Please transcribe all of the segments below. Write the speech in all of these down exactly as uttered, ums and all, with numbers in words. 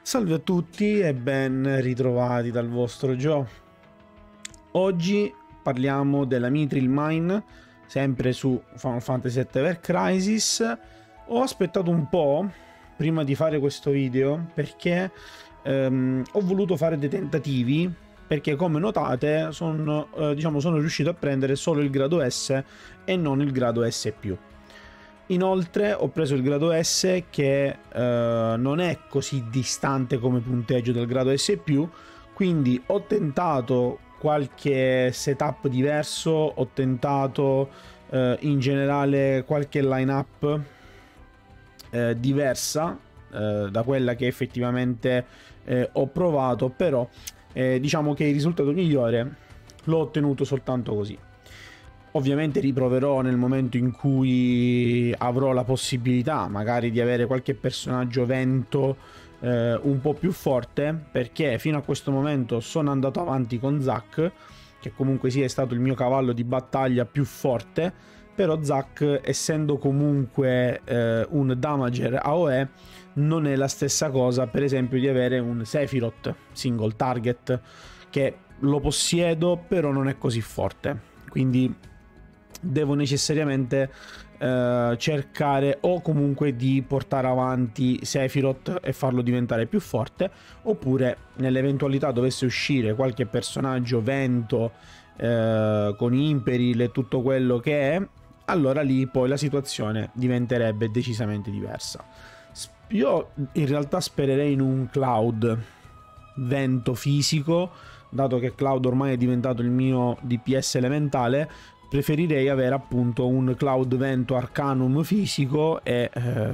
Salve a tutti e ben ritrovati dal vostro Joe. Oggi parliamo della Mithril Mine, sempre su Final Fantasy sette Ever Crisis. Ho aspettato un po' prima di fare questo video perché ehm, ho voluto fare dei tentativi, perché come notate sono, eh, diciamo, sono riuscito a prendere solo il grado S e non il grado S più. Inoltre ho preso il grado S che eh, non è così distante come punteggio del grado S più, quindi ho tentato qualche setup diverso, ho tentato eh, in generale qualche line-up eh, diversa eh, da quella che effettivamente eh, ho provato, però eh, diciamo che il risultato migliore l'ho ottenuto soltanto così. Ovviamente riproverò nel momento in cui avrò la possibilità magari di avere qualche personaggio vento eh, un po' più forte, perché fino a questo momento sono andato avanti con Zac, che comunque sia è stato il mio cavallo di battaglia più forte, però Zac, essendo comunque eh, un damager A O E, non è la stessa cosa per esempio di avere un Sephiroth single target, che lo possiedo però non è così forte, quindi devo necessariamente eh, cercare o comunque di portare avanti Sephiroth e farlo diventare più forte, oppure nell'eventualità dovesse uscire qualche personaggio vento eh, con Imperil e tutto quello che è, allora lì poi la situazione diventerebbe decisamente diversa. Io in realtà spererei in un Cloud vento fisico, dato che Cloud ormai è diventato il mio D P S elementale. Preferirei avere appunto un Cloud Vento Arcanum fisico e eh,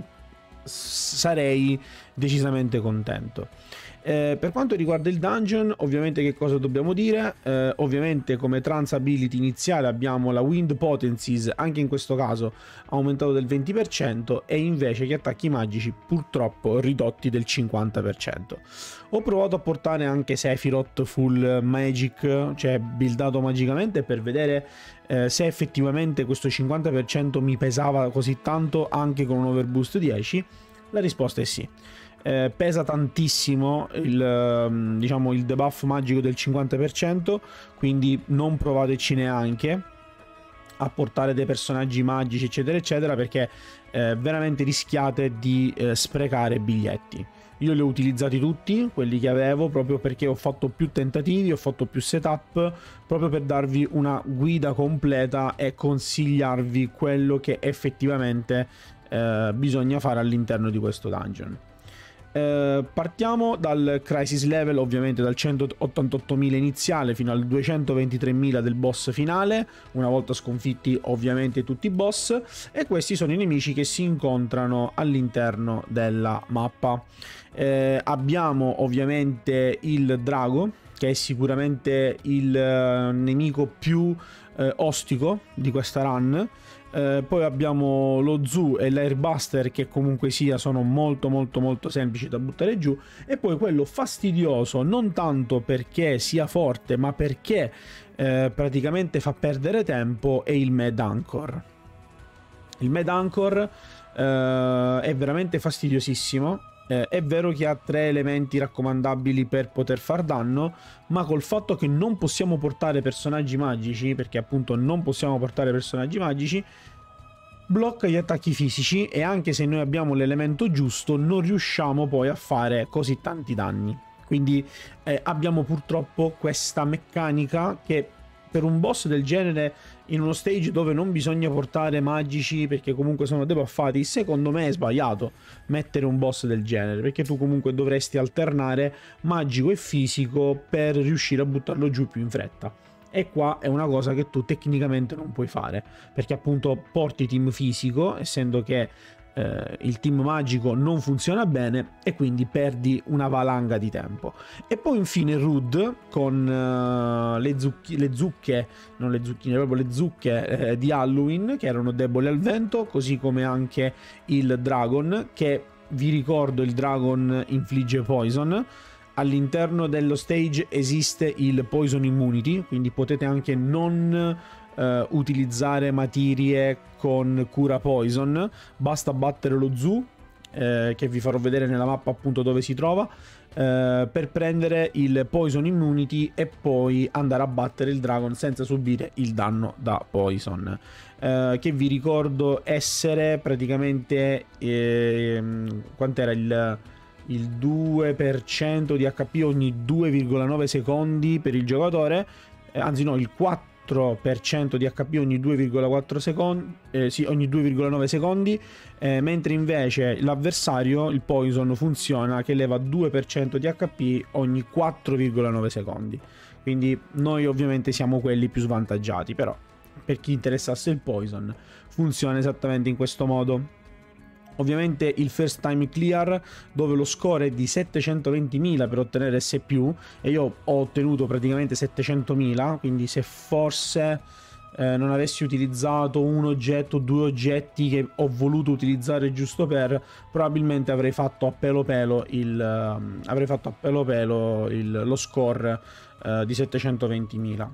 sarei decisamente contento. Eh, per quanto riguarda il dungeon, ovviamente che cosa dobbiamo dire? Eh, ovviamente come trance ability iniziale abbiamo la Wind Potencies, anche in questo caso aumentato del venti per cento, e invece gli attacchi magici purtroppo ridotti del cinquanta per cento. Ho provato a portare anche Sephiroth full magic, cioè buildato magicamente, per vedere eh, se effettivamente questo cinquanta per cento mi pesava così tanto anche con un overboost dieci. La risposta è sì. Eh, pesa tantissimo il, diciamo, il debuff magico del cinquanta per cento, quindi non provateci neanche a portare dei personaggi magici eccetera eccetera, perché eh, veramente rischiate di eh, sprecare biglietti. Io li ho utilizzati tutti, quelli che avevo, proprio perché ho fatto più tentativi, ho fatto più setup, proprio per darvi una guida completa e consigliarvi quello che effettivamente eh, bisogna fare all'interno di questo dungeon. Eh, partiamo dal crisis level, ovviamente dal centottantottomila iniziale fino al duecentoventitremila del boss finale, una volta sconfitti ovviamente tutti i boss, e questi sono i nemici che si incontrano all'interno della mappa. Eh, abbiamo ovviamente il drago, che è sicuramente il uh, nemico più uh, ostico di questa run. Eh, poi abbiamo lo Zoo e l'Airbuster, che comunque sia sono molto molto molto semplici da buttare giù, e poi quello fastidioso non tanto perché sia forte ma perché eh, praticamente fa perdere tempo, è il Mad Anchor. Il Mad Anchor eh, è veramente fastidiosissimo. Eh, è vero che ha tre elementi raccomandabili per poter far danno, ma col fatto che non possiamo portare personaggi magici, perché appunto non possiamo portare personaggi magici, blocca gli attacchi fisici, e anche se noi abbiamo l'elemento giusto non riusciamo poi a fare così tanti danni. Quindi eh, abbiamo purtroppo questa meccanica che per un boss del genere, in uno stage dove non bisogna portare magici perché comunque sono debuffati, secondo me è sbagliato mettere un boss del genere, perché tu comunque dovresti alternare magico e fisico per riuscire a buttarlo giù più in fretta. E qua è una cosa che tu tecnicamente non puoi fare, perché appunto porti team fisico, essendo che eh, il team magico non funziona bene, e quindi perdi una valanga di tempo. E poi infine Rude con uh, le, zucchi, le zucche, non le zucchine, proprio le zucche eh, di Halloween, che erano deboli al vento, così come anche il Dragon, che vi ricordo il Dragon infligge poison. All'interno dello stage esiste il Poison Immunity, quindi potete anche non eh, utilizzare materie con cura Poison, basta battere lo Zoo eh, che vi farò vedere nella mappa appunto dove si trova, eh, per prendere il Poison Immunity e poi andare a battere il Dragon senza subire il danno da Poison, eh, che vi ricordo essere praticamente eh, quant'era il, il due per cento di H P ogni due virgola nove secondi per il giocatore, eh, anzi no, il quattro per cento di H P ogni due virgola quattro secondi, eh, sì, ogni due virgola nove secondi, eh, mentre invece l'avversario, il Poison, funziona che leva due per cento di H P ogni quattro virgola nove secondi. Quindi noi ovviamente siamo quelli più svantaggiati, però per chi interessasse il Poison funziona esattamente in questo modo. Ovviamente il first time clear, dove lo score è di settecentoventimila per ottenere S più, e io ho ottenuto praticamente settecentomila, quindi se forse eh, non avessi utilizzato un oggetto o due oggetti che ho voluto utilizzare giusto per, probabilmente avrei fatto a pelo pelo il, uh, avrei fatto a pelo pelo il, lo score uh, di settecentoventimila.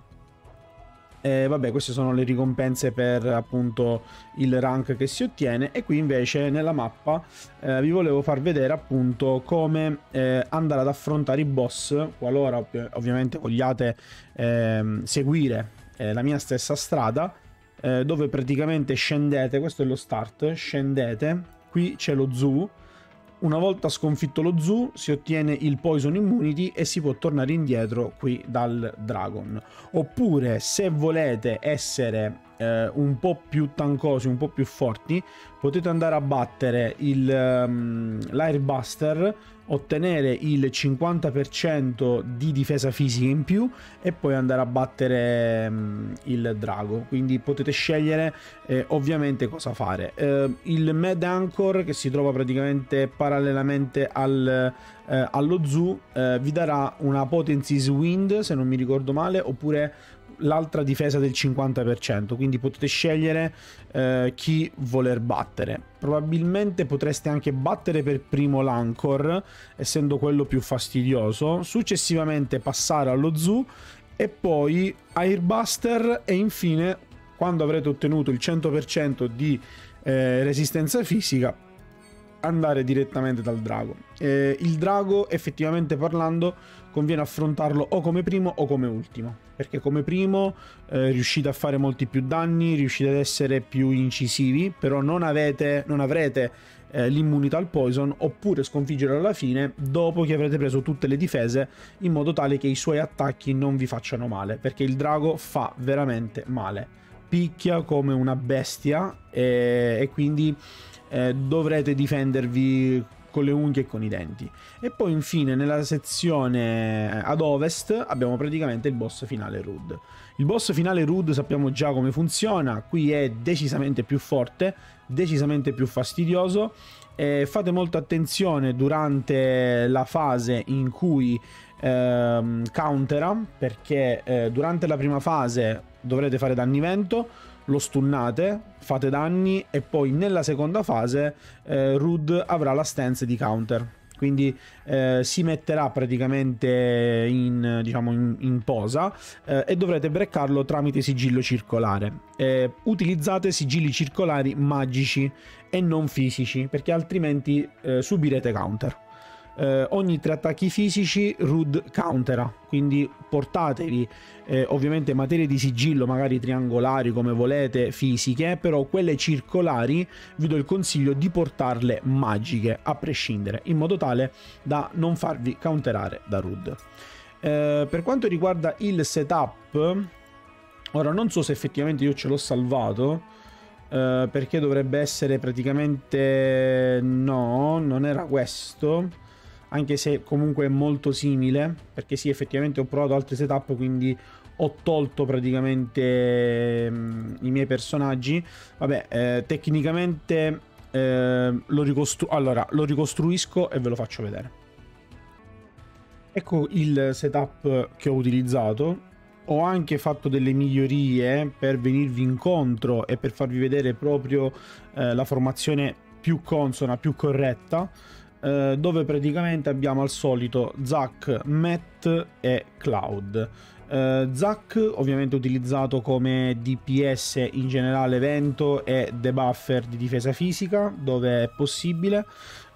E vabbè, queste sono le ricompense per appunto il rank che si ottiene. E qui invece nella mappa eh, vi volevo far vedere appunto come eh, andare ad affrontare i boss, qualora ov ovviamente vogliate eh, seguire eh, la mia stessa strada, eh, dove praticamente scendete, questo è lo start, scendete, qui c'è lo zoo. Una volta sconfitto lo zoo si ottiene il Poison Immunity e si può tornare indietro qui dal Dragon. Oppure, se volete essere eh, un po' più tankosi, un po' più forti, potete andare a battere um, l'Airbuster, ottenere il cinquanta per cento di difesa fisica in più e poi andare a battere um, il drago. Quindi potete scegliere eh, ovviamente cosa fare. Eh, il Mad Anchor, che si trova praticamente parallelamente al, eh, allo zoo, eh, vi darà una Potencies Wind, se non mi ricordo male, oppure l'altra difesa del cinquanta per cento, quindi potete scegliere eh, chi voler battere. Probabilmente potreste anche battere per primo l'Anchor, essendo quello più fastidioso, successivamente passare allo zoo e poi Airbuster, e infine, quando avrete ottenuto il cento per cento di eh, resistenza fisica, andare direttamente dal drago. Eh, il drago, effettivamente parlando, conviene affrontarlo o come primo o come ultimo, perché come primo eh, riuscite a fare molti più danni, riuscite ad essere più incisivi, però non avete non avrete eh, l'immunità al poison, oppure sconfiggerlo alla fine dopo che avrete preso tutte le difese, in modo tale che i suoi attacchi non vi facciano male, perché il drago fa veramente male, picchia come una bestia e, e quindi eh, dovrete difendervi con le unghie e con i denti. E poi infine nella sezione ad ovest abbiamo praticamente il boss finale Rude. Il boss finale Rude sappiamo già come funziona, qui è decisamente più forte, decisamente più fastidioso, e fate molta attenzione durante la fase in cui ehm, countera, perché eh, durante la prima fase dovrete fare danni vento, lo stunnate, fate danni, e poi nella seconda fase eh, Rude avrà la stance di counter, quindi eh, si metterà praticamente in, diciamo, in, in posa eh, e dovrete breccarlo tramite sigillo circolare. Eh, utilizzate sigilli circolari magici e non fisici, perché altrimenti eh, subirete counter. Eh, ogni tre attacchi fisici Rude countera, quindi portatevi eh, ovviamente materie di sigillo, magari triangolari come volete, fisiche, però quelle circolari vi do il consiglio di portarle magiche a prescindere, in modo tale da non farvi counterare da Rude. Eh, per quanto riguarda il setup, ora non so se effettivamente io ce l'ho salvato, eh, perché dovrebbe essere praticamente, no, non era questo, anche se comunque è molto simile, perché sì, effettivamente ho provato altri setup, quindi ho tolto praticamente mh, i miei personaggi. Vabbè, eh, tecnicamente eh, lo, ricostru allora, lo ricostruisco e ve lo faccio vedere. Ecco il setup che ho utilizzato. Ho anche fatto delle migliorie per venirvi incontro e per farvi vedere proprio eh, la formazione più consona, più corretta, dove praticamente abbiamo al solito Zac, Matt e Cloud. Uh, Zac ovviamente utilizzato come D P S in generale vento e debuffer di difesa fisica dove è possibile.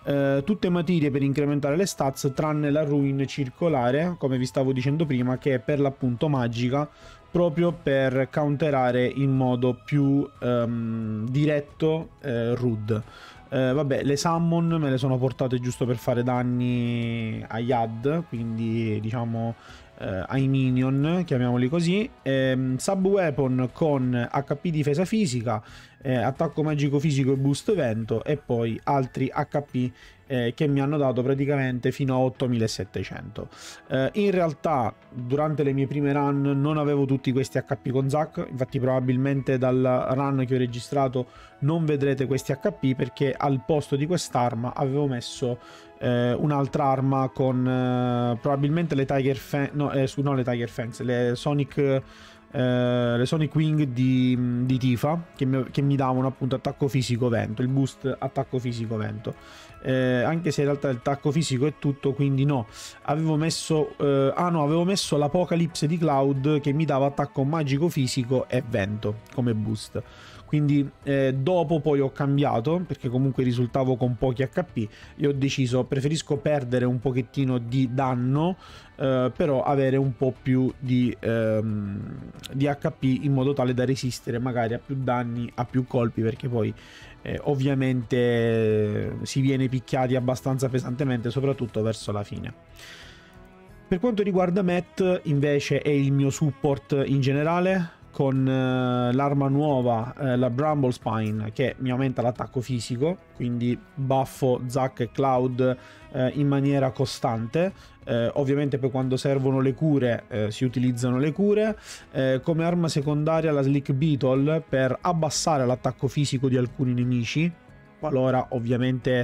eh, tutte materie per incrementare le stats tranne la ruin circolare, come vi stavo dicendo prima, che è per l'appunto magica, proprio per counterare in modo più um, diretto eh, Rud. Eh, vabbè, le summon me le sono portate giusto per fare danni agli A D, quindi diciamo eh, ai minion, chiamiamoli così. Eh, sub weapon con H P difesa fisica, eh, attacco magico fisico e boost vento, e poi altri H P eh, che mi hanno dato praticamente fino a ottomilasettecento. Eh, in realtà durante le mie prime run non avevo tutti questi H P con Zac, infatti probabilmente dal run che ho registrato non vedrete questi H P, perché al posto di quest'arma avevo messo eh, un'altra arma con eh, probabilmente le Tiger Fangs, no, eh, su, no le Tiger Fangs, le Sonic eh, le Sonic Wing di, di Tifa, che mi, che mi davano appunto attacco fisico vento, il boost attacco fisico vento. Eh, anche se in realtà il tacco fisico è tutto, quindi no, avevo messo eh, ah no, avevo messo l'Apocalipse di Cloud che mi dava attacco magico fisico e vento come boost. Quindi eh, dopo poi ho cambiato, perché comunque risultavo con pochi H P, e ho deciso preferisco perdere un pochettino di danno eh, però avere un po' più di, ehm, di H P, in modo tale da resistere magari a più danni, a più colpi, perché poi Eh, ovviamente eh, si viene picchiati abbastanza pesantemente, soprattutto verso la fine. Per quanto riguarda Matt, invece, è il mio support in generale, con eh, l'arma nuova, eh, la Bramble Spine, che mi aumenta l'attacco fisico, quindi buffo Zac e Cloud eh, in maniera costante. Eh, ovviamente poi quando servono le cure eh, si utilizzano le cure. Eh, come arma secondaria la Slick Beetle per abbassare l'attacco fisico di alcuni nemici, qualora ovviamente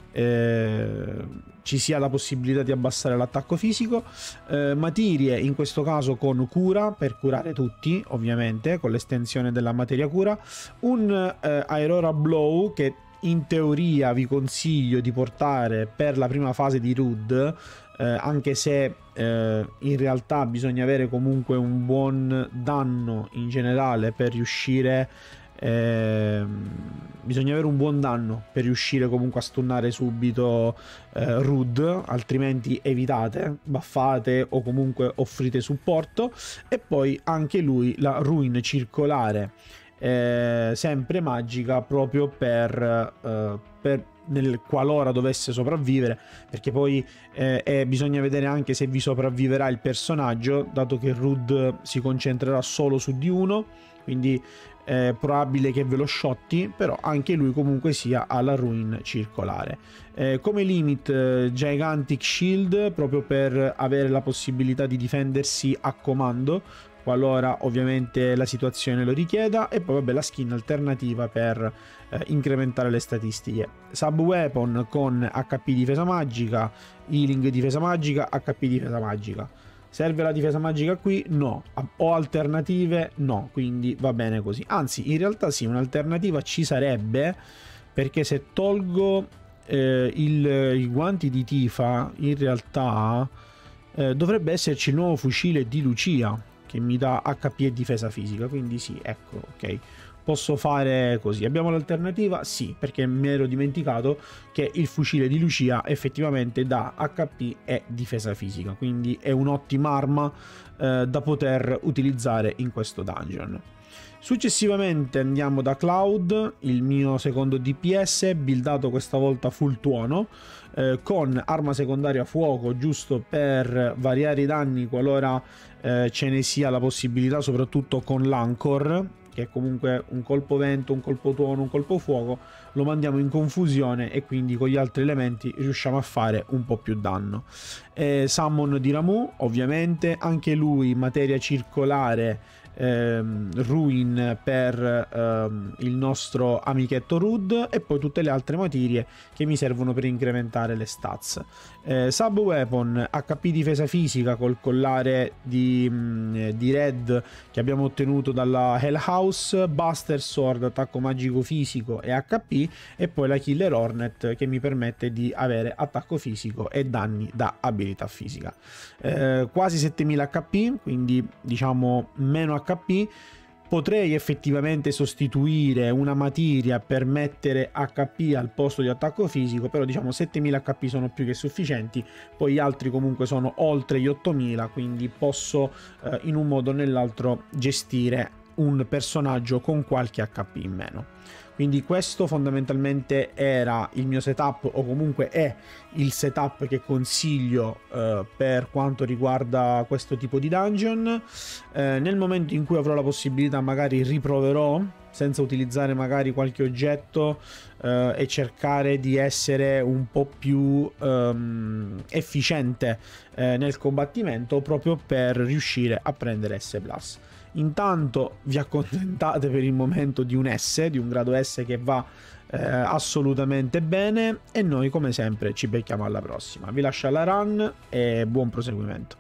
eh, ci sia la possibilità di abbassare l'attacco fisico. Eh, materie in questo caso con cura, per curare tutti ovviamente, con l'estensione della materia cura. Un eh, Aurora Blow che in teoria vi consiglio di portare per la prima fase di Rud, eh, anche se eh, in realtà bisogna avere comunque un buon danno in generale per riuscire eh, bisogna avere un buon danno per riuscire comunque a stunnare subito eh, Rud, altrimenti evitate, buffate o comunque offrite supporto. E poi anche lui la ruin circolare, eh, sempre magica, proprio per, eh, per nel qualora dovesse sopravvivere, perché poi eh, eh, bisogna vedere anche se vi sopravviverà il personaggio, dato che Rud si concentrerà solo su di uno, quindi è probabile che ve lo shotti, però anche lui comunque sia alla ruin circolare. Eh, come limit eh, Gigantic Shield, proprio per avere la possibilità di difendersi a comando qualora ovviamente la situazione lo richieda. E poi vabbè, la skin alternativa per eh, incrementare le statistiche. Sub weapon con H P difesa magica, healing difesa magica, H P difesa magica. Serve la difesa magica qui? No. Ho alternative? No, quindi va bene così. Anzi, in realtà sì, un'alternativa ci sarebbe, perché se tolgo eh, il, i guanti di Tifa, in realtà eh, dovrebbe esserci il nuovo fucile di Lucia, che mi dà H P e difesa fisica, quindi sì, ecco, ok. Posso fare così. Abbiamo l'alternativa? Sì, perché mi ero dimenticato che il fucile di Lucia effettivamente dà H P e difesa fisica, quindi è un'ottima arma eh, da poter utilizzare in questo dungeon. Successivamente andiamo da Cloud, il mio secondo D P S, buildato questa volta full tuono, eh, con arma secondaria fuoco, giusto per variare i danni qualora eh, ce ne sia la possibilità, soprattutto con l'Anchor, che è comunque un colpo vento, un colpo tuono, un colpo fuoco, lo mandiamo in confusione e quindi con gli altri elementi riusciamo a fare un po' più danno. Eh, Summon di Ramuh, ovviamente, anche lui materia circolare, ehm, ruin per ehm, il nostro amichetto Rud, e poi tutte le altre materie che mi servono per incrementare le stats. Eh, sub weapon H P difesa fisica col collare di, mh, di Red che abbiamo ottenuto dalla Hell House, Buster Sword attacco magico fisico e H P, e poi la Killer Hornet che mi permette di avere attacco fisico e danni da abilità fisica. Eh, quasi settemila H P, quindi diciamo meno H P, Potrei effettivamente sostituire una materia per mettere H P al posto di attacco fisico, però diciamo settemila H P sono più che sufficienti, poi gli altri comunque sono oltre gli ottomila, quindi posso eh, in un modo o nell'altro gestire un personaggio con qualche H P in meno. Quindi questo fondamentalmente era il mio setup, o comunque è il setup che consiglio eh, per quanto riguarda questo tipo di dungeon. Eh, nel momento in cui avrò la possibilità magari riproverò senza utilizzare magari qualche oggetto eh, e cercare di essere un po' più ehm, efficiente eh, nel combattimento, proprio per riuscire a prendere S plus. Intanto vi accontentate per il momento di un S, di un grado S che va eh, assolutamente bene, e noi come sempre ci becchiamo alla prossima. Vi lascio alla run e buon proseguimento.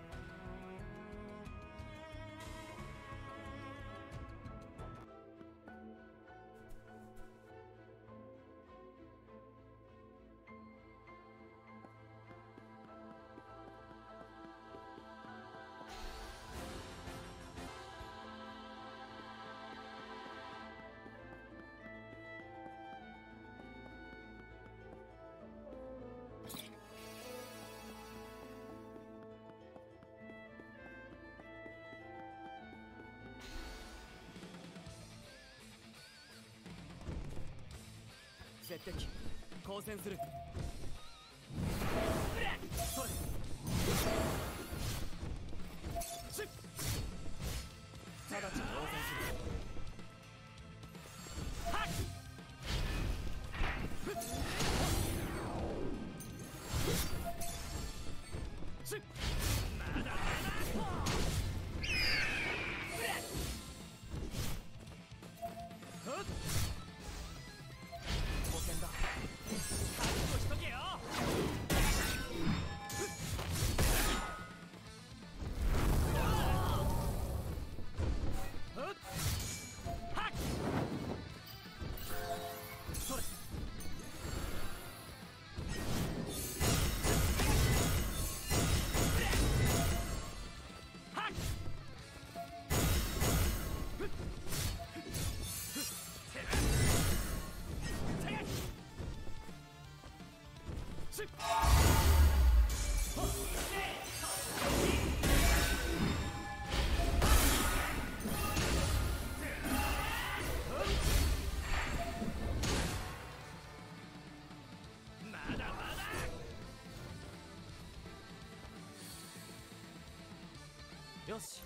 よし。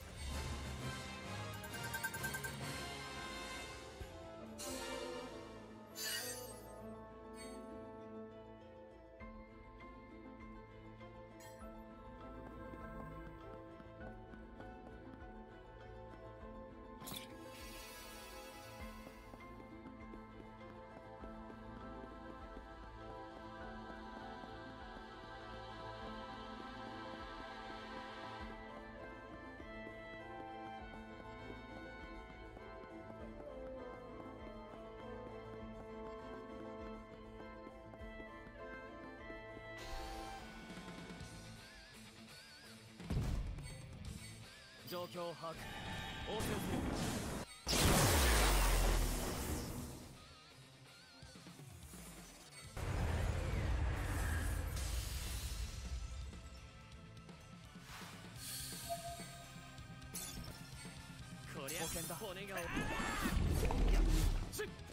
状況を把握。応戦する。こりゃ保険だ。骨が折れる。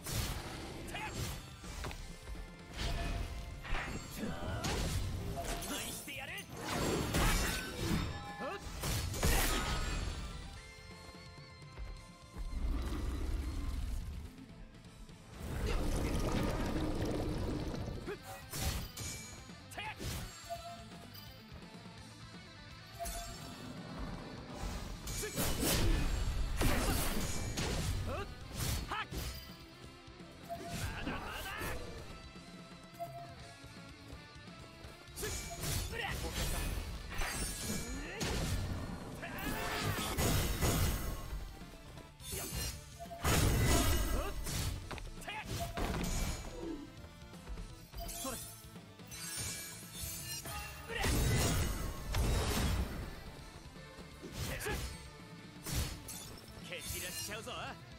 ぞ。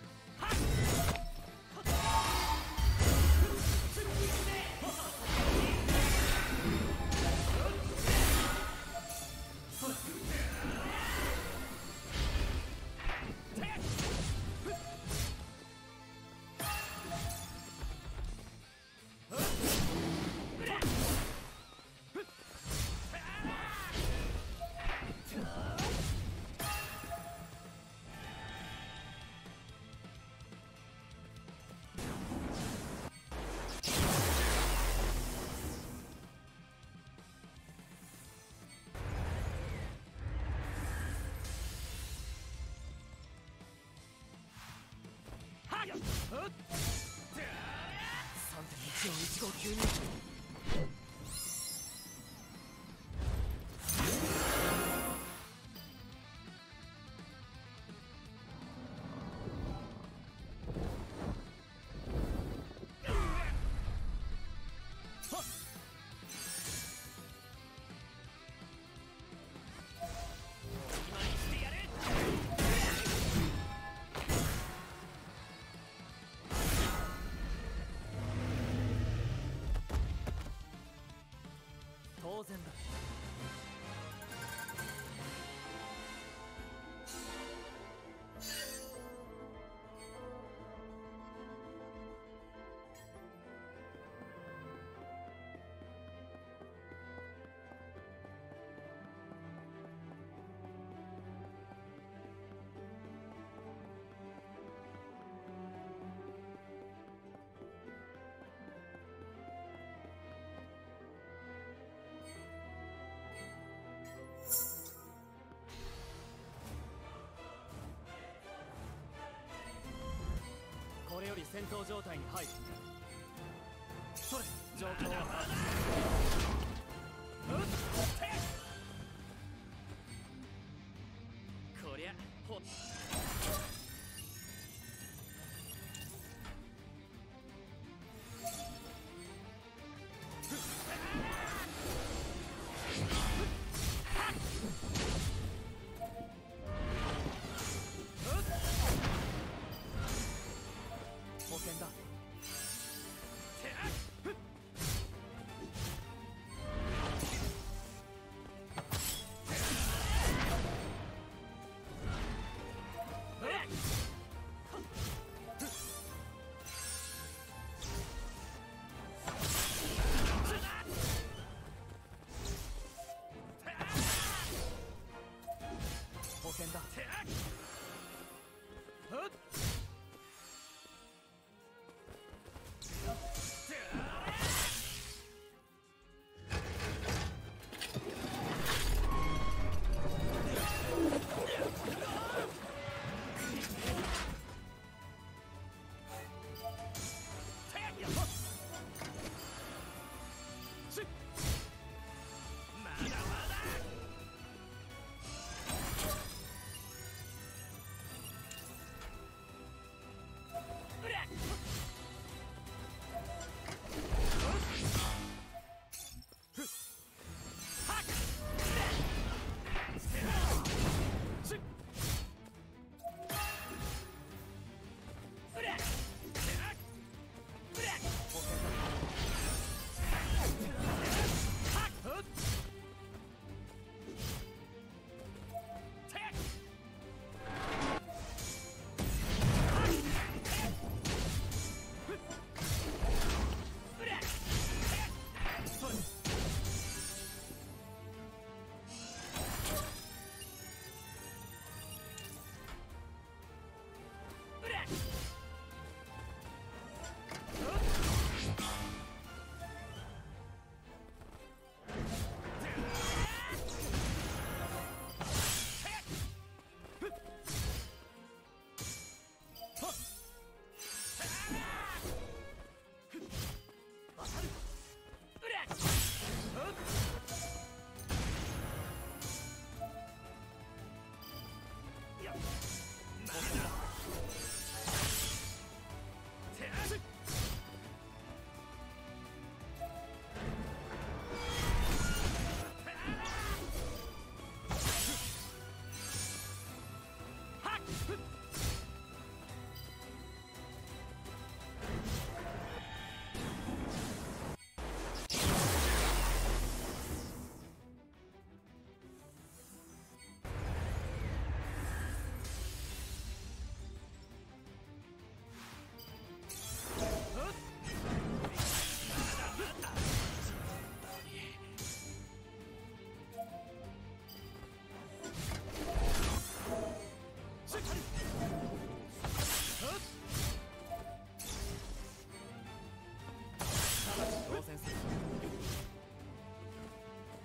さんてんいちよんいちごきゅうに。当然だ。これより戦闘状態に入る。それ状況を把握する。こりゃほっ保険だ。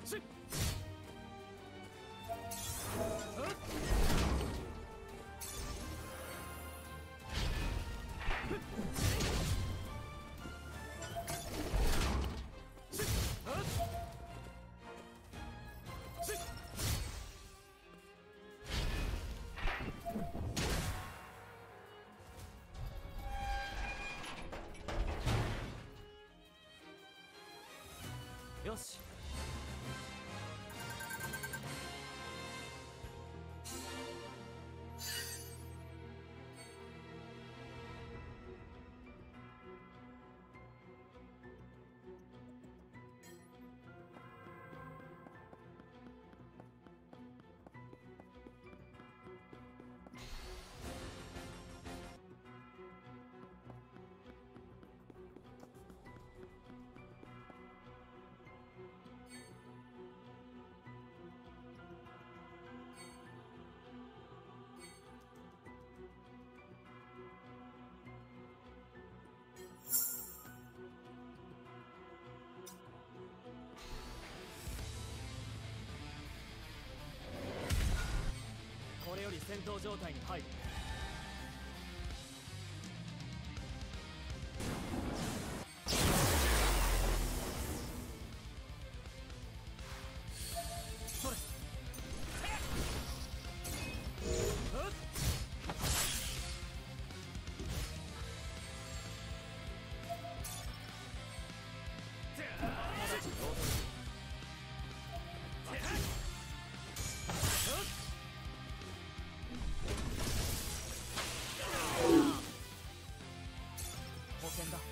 よし。これより戦闘状態に入る。それ。保険だ。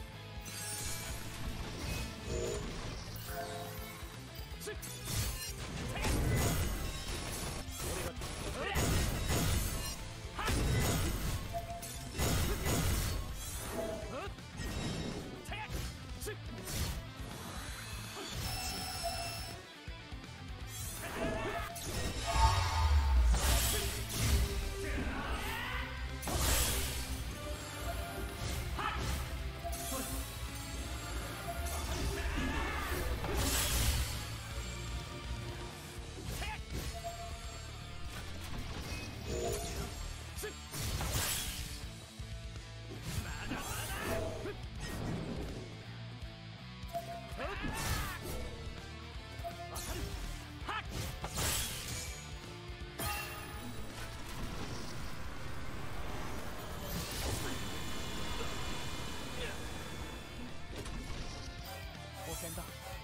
保険だ。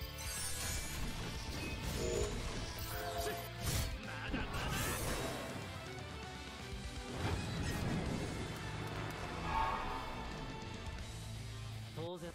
まだまだ。当然。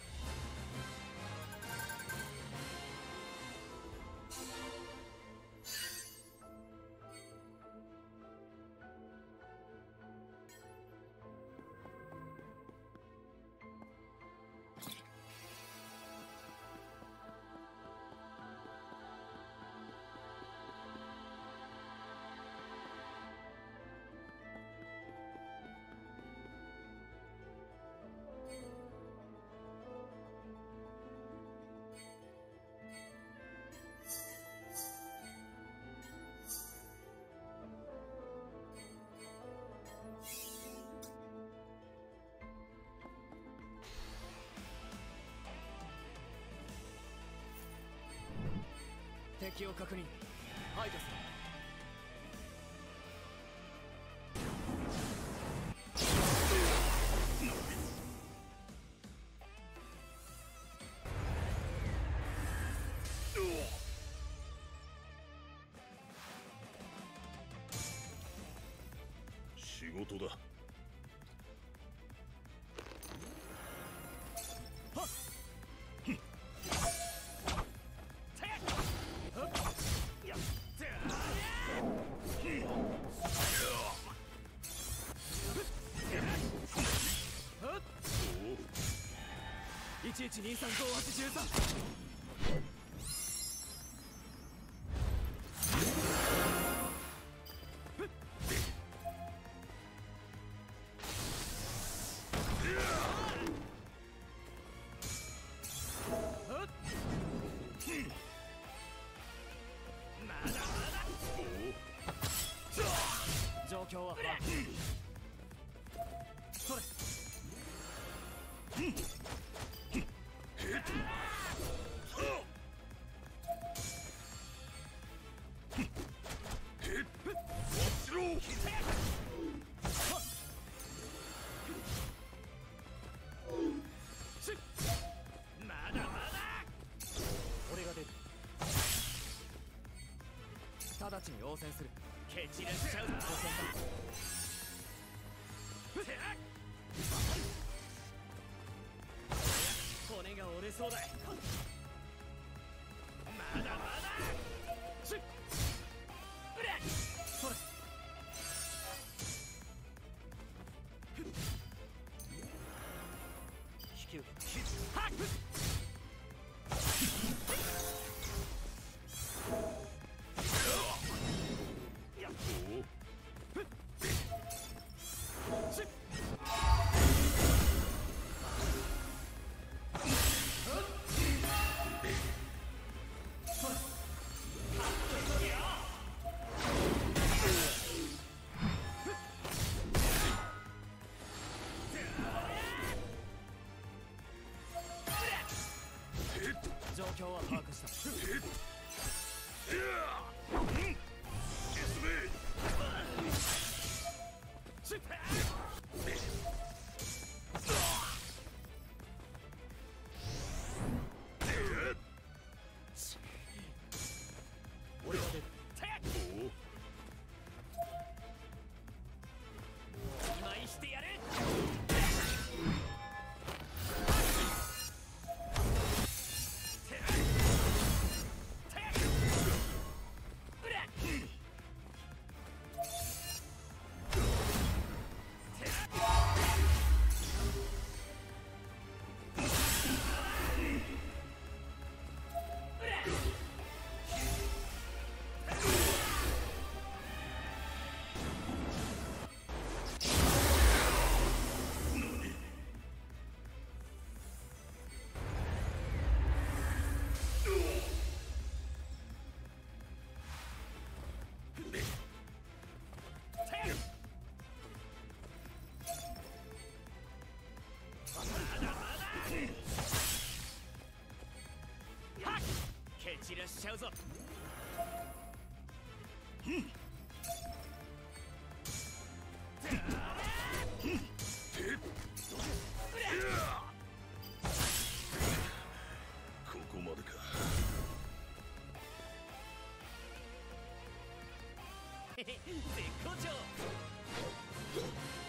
敵を確認。排除する。 仕事だ。 いちいちにさんごはちいちさん。 は把握それまだまだ俺が出る直ちに応戦する蹴散らしちゃう当戦だ骨が折れそうだまだまだしっうれそれ引き受けはっやっしっ状況は把握した俺が出る今井してやる蹴散らしちゃうぞここまでか絶好調